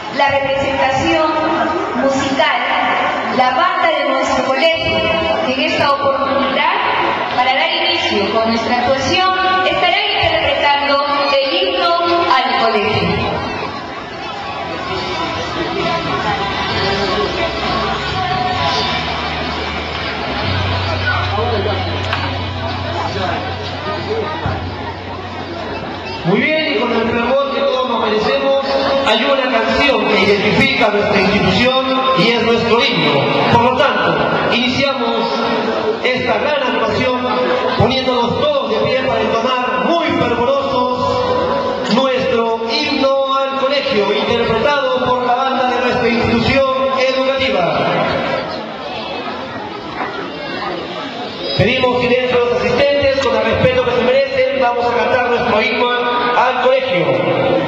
la representación musical, la banda de nuestro colegio, que en esta oportunidad, para dar inicio con nuestra actuación, estará interpretando el himno al colegio. Muy bien, y con el fervor que todos nos merecemos, hay una canción que identifica a nuestra institución y es nuestro himno. Por lo tanto, iniciamos esta gran actuación poniéndonos todos de pie para entonar muy fervorosos nuestro himno al colegio, interpretado por la banda de nuestra institución educativa. Pedimos silencio a los asistentes, con el respeto que se merecen, vamos a cantar nuestro himno al colegio.